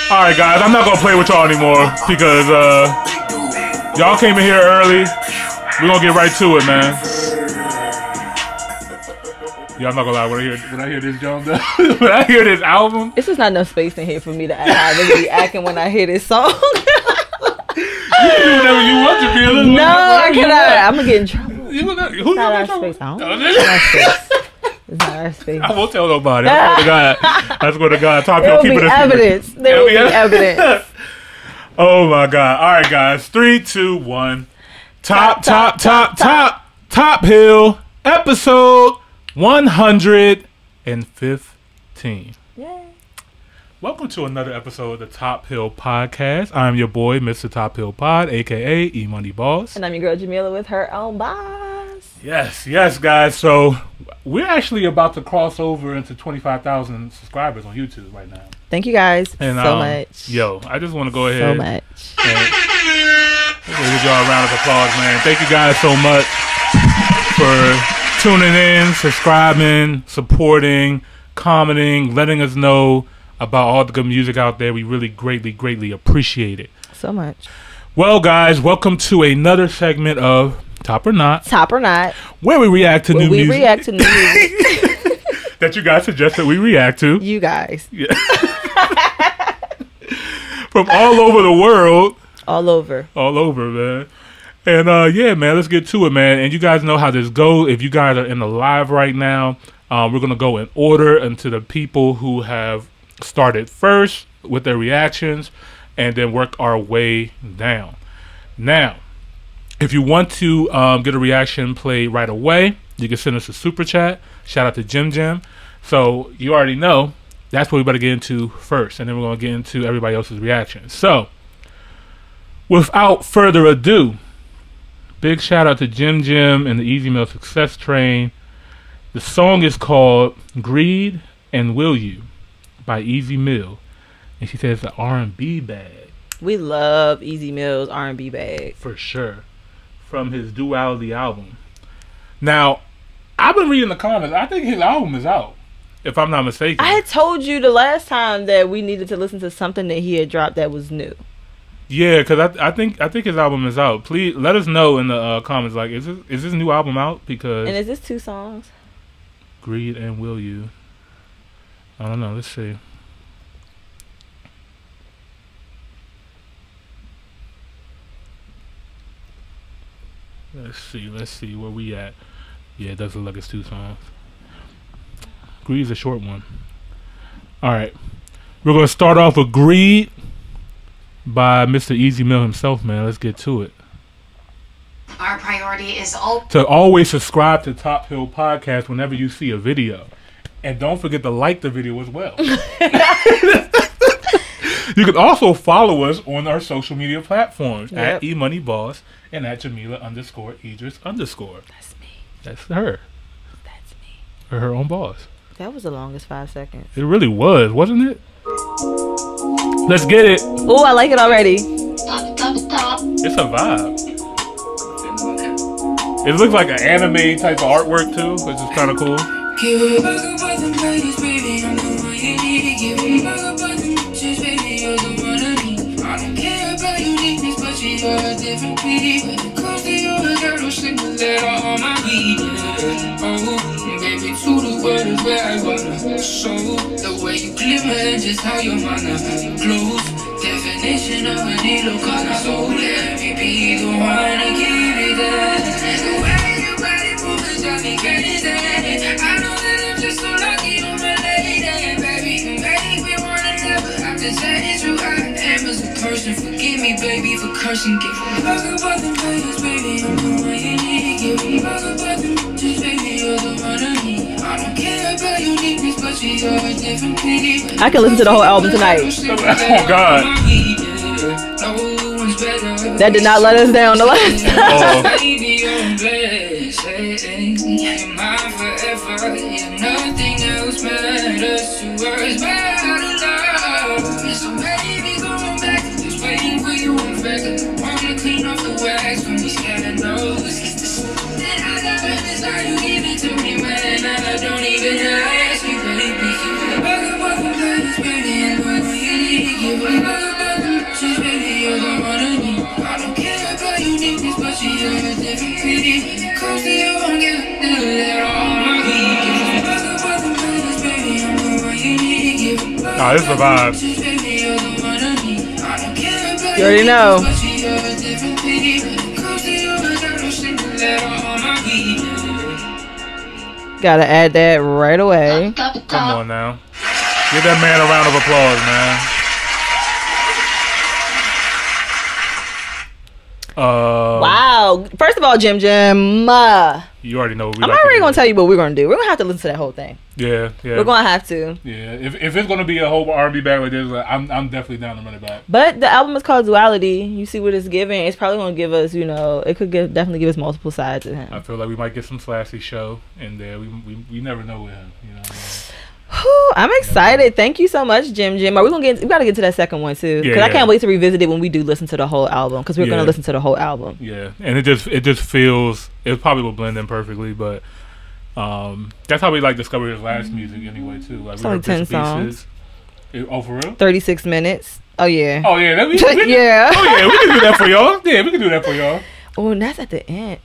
Alright, guys, I'm not gonna play with y'all anymore because y'all came in here early. We're gonna get right to it, man. Yeah, I'm not gonna lie. When I hear this John, when I hear this album, it's just not enough space in here for me to act how I really be acting when I hear this song. You can do whatever you want to be. No, I cannot. I'm gonna get in trouble. Who's It's not our space. I don't know. It's not our space. I won't tell nobody. I swear to God. Top there will keep be it evidence. There will be evidence. Oh my God. All right, guys. 3, 2, 1. Top Hill episode 115. Yay. Welcome to another episode of the Top Hill Podcast. I'm your boy, Mr. Top Hill Pod, a.k.a. Imani Boss. And I'm your girl, Jamila, with her own boss. Yes, guys. So we're actually about to cross over into 25,000 subscribers on YouTube right now. Thank you guys so much. Yo, I just want to go ahead. So much. And give y'all a round of applause, man. Thank you guys so much for tuning in, subscribing, supporting, commenting, letting us know about all the good music out there. We really greatly appreciate it. So much. Well, guys, welcome to another segment of Top or Not. Top or Not. Where we react to new music. We react to new music. That you guys suggest that we react to. You guys. Yeah. From all over the world. All over, man. And yeah, man, let's get to it, man. And you guys know how this goes. If you guys are in the live right now, we're going to go in order into the people who have started first with their reactions and then work our way down. Now, if you want to get a reaction played right away, you can send us a super chat. Shout out to Jim. So you already know that's what we better get into first, and then we're going to get into everybody else's reactions. So without further ado, big shout out to Jim and the Easy Mill Success Train. The song is called Greed and Will You by Easy Mill, and she says the R&B bag. We love Easy Mill's R&B bag for sure, from his Duality album. Now, I've been reading the comments. I think his album is out, if I'm not mistaken. I had told you the last time that we needed to listen to something that he had dropped that was new. Yeah, because I think his album is out. Please let us know in the comments. Like, is this new album out? Because and is this 2 songs? Greed and Will You. I don't know. Let's see. Let's see where we at. Yeah, it does look like it's 2 songs. Greed's a short one. Alright. We're going to start off with Greed by Mr. Easy Mill himself, man. Let's get to it. Our priority is to always subscribe to Top Hill Podcast whenever you see a video. And don't forget to like the video as well. You can also follow us on our social media platforms at eMoney Boss and at Jamila _Idris_. That's me. That's her. That's me. Or her own boss. That was the longest 5 seconds. It really was, wasn't it? Let's get it. Oh, I like it already. It's a vibe. It looks like an anime type of artwork too, which is kind of cool. The way you glimmer, just how your mana glows. Definition of a needle color. So let me be the one to give it that. The way your body moves drives me crazy. I know that I'm just so lucky on my lady. Baby, you make me wanna never have to say it's who I am as a person. Forgive me, baby, for cursing. Give me back about them players, baby. I'm the one you need. Give me back about them just baby, you're the one I need. I don't care about uniqueness, but she's all a different people. I can listen to the whole album tonight. Oh God. That did not let us down the last time. Oh, this is a vibe. You already know. Gotta add that right away. Come on now. Give that man a round of applause, man. Wow. First of all, Jim, you already know what we I'm like already gonna tell you what we're gonna do. We're gonna have to listen to that whole thing. Yeah. We're gonna have to. Yeah, if it's gonna be a whole R&B bag like this, like, I'm definitely down to run it back. But the album is called Duality. You see what it's giving. It's probably gonna give us, it could definitely give us multiple sides of him. I feel like we might get some Flashy show in there. We never know with him. You know what I mean? Whew, I'm excited. Thank you so much, Jim. Are we gonna we gotta get to that second one too? Because I can't wait to revisit it when we do listen to the whole album. Because we're gonna listen to the whole album. Yeah, and it just feels it probably will blend in perfectly, but that's how we like discovered his last music anyway too. Like it's only 10 songs. Oh, for real? 36 minutes. Oh yeah. Oh yeah. Yeah. Oh yeah. We can do that for y'all. Yeah, we can do that for y'all. Oh, and that's at the end.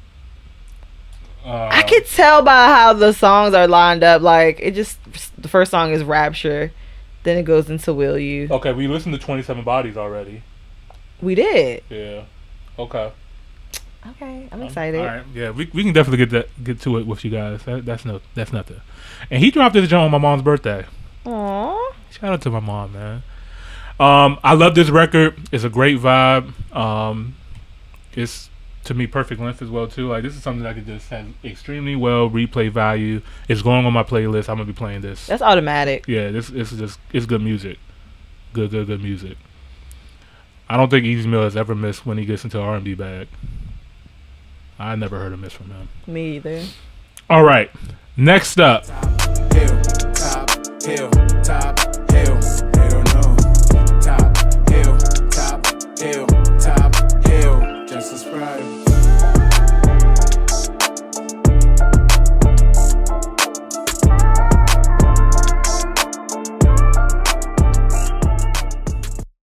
I could tell by how the songs are lined up. Like the first song is Rapture, then it goes into Will You. Okay, we listened to 27 Bodies already. We did. Yeah. Okay. Okay, I'm excited. All right. Yeah, we can definitely get to it with you guys. That's nothing. And he dropped this joint on my mom's birthday. Aww. Shout out to my mom, man. I love this record. It's a great vibe. It's to me perfect length as well too. Like this is something that could just have extremely well replay value. It's going on my playlist. I'm gonna be playing this. That's automatic. Yeah, this is just it's good music. Good music. I don't think Easy Mill has ever missed when he gets into R&B bag. I never heard a miss from him. Me either. All right, next up. Top, hill, top,